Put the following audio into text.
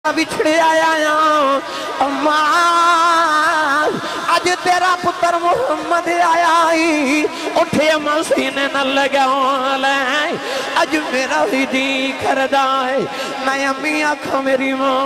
बिछड़े आया अम्मा अज तेरा पुत्र मुहम्मद आया ही उठे मसीने न लगा अज मेरा भी जी करदा है मैं अम्मी आखा मेरी मां